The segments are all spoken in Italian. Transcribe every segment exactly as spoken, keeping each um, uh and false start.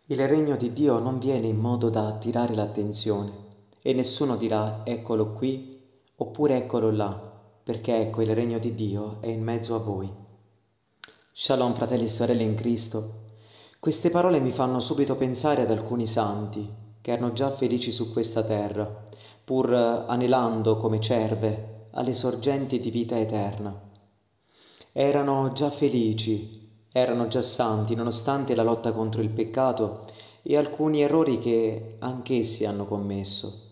Il regno di Dio non viene in modo da attirare l'attenzione e nessuno dirà eccolo qui oppure eccolo là, perché ecco il regno di Dio è in mezzo a voi. Shalom fratelli e sorelle in Cristo. Queste parole mi fanno subito pensare ad alcuni santi che erano già felici su questa terra, pur anelando come cerve alle sorgenti di vita eterna. Erano già felici, erano già santi, nonostante la lotta contro il peccato e alcuni errori che anch'essi hanno commesso.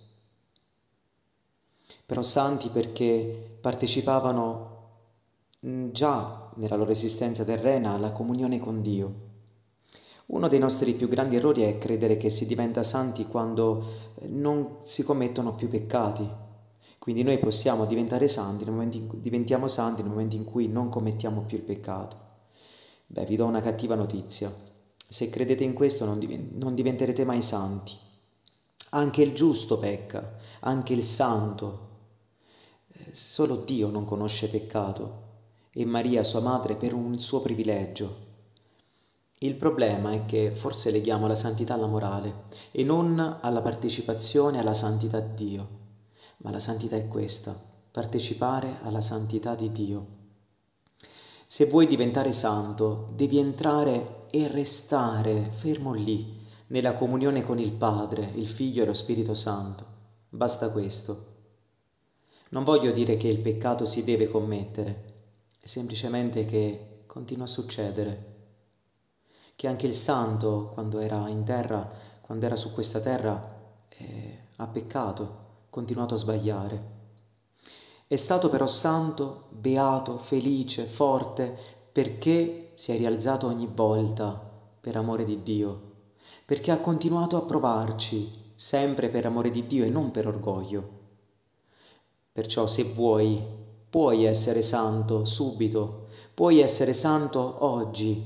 Però santi perché partecipavano già nella loro esistenza terrena alla comunione con Dio. Uno dei nostri più grandi errori è credere che si diventa santi quando non si commettono più peccati. Quindi noi possiamo diventare santi nel momento in cui, diventiamo santi nel momento in cui non commettiamo più il peccato. Beh, vi do una cattiva notizia. Se credete in questo non, div- non diventerete mai santi. Anche il giusto pecca, anche il santo. Eh, solo Dio non conosce peccato e Maria, sua madre, per un suo privilegio. Il problema è che forse leghiamo la santità alla morale e non alla partecipazione alla santità di Dio. Ma la santità è questa, partecipare alla santità di Dio. Se vuoi diventare santo, devi entrare e restare fermo lì, nella comunione con il Padre, il Figlio e lo Spirito Santo. Basta questo. Non voglio dire che il peccato si deve commettere, è semplicemente che continua a succedere. Che anche il santo, quando era in terra, quando era su questa terra, eh, ha peccato, ha continuato a sbagliare. È stato però santo, beato, felice, forte, perché si è rialzato ogni volta per amore di Dio, perché ha continuato a provarci, sempre per amore di Dio e non per orgoglio. Perciò se vuoi, puoi essere santo subito, puoi essere santo oggi.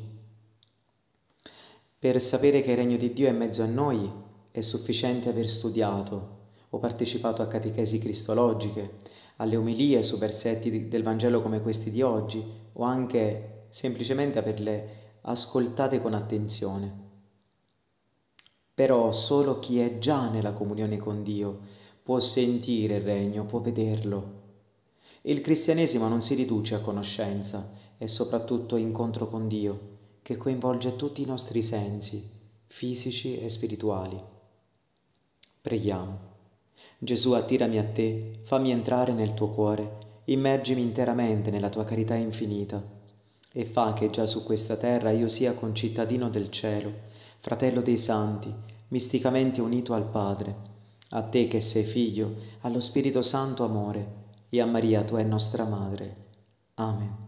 Per sapere che il regno di Dio è in mezzo a noi è sufficiente aver studiato o partecipato a catechesi cristologiche, alle omelie su versetti del Vangelo come questi di oggi, o anche semplicemente averle ascoltate con attenzione. Però solo chi è già nella comunione con Dio può sentire il regno, può vederlo. Il cristianesimo non si riduce a conoscenza, è soprattutto incontro con Dio, che coinvolge tutti i nostri sensi, fisici e spirituali. Preghiamo. Gesù, attirami a te, fammi entrare nel tuo cuore, immergimi interamente nella tua carità infinita e fa che già su questa terra io sia concittadino del cielo, fratello dei santi, misticamente unito al Padre, a te che sei Figlio, allo Spirito Santo amore e a Maria, tua è nostra Madre. Amen.